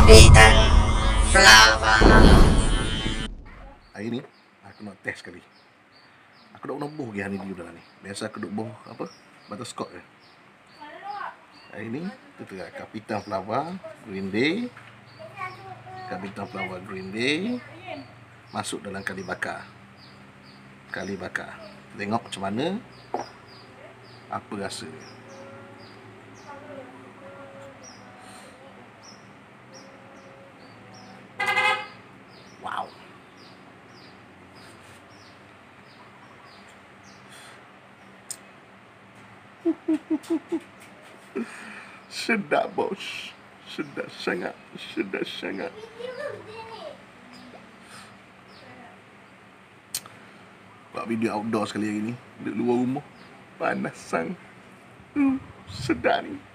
Kapitan Flower. Hari ni aku nak test sekali. Aku nak buh lagi hari ni dah ni. Biasa aku duk buh apa? Butterscotch je. Hari ni kita tengok Kapitan Flower Green Day. Kapitan Flower Green Day masuk dalam kali bakar. Kali bakar. Tengok macam mana. Apa rasa dia. Wow. Sedap bos. Sedap sangat. Sedap sangat. Buat video outdoor sekali hari ni. Duduk luar rumah. Panas sang. Sedap ni.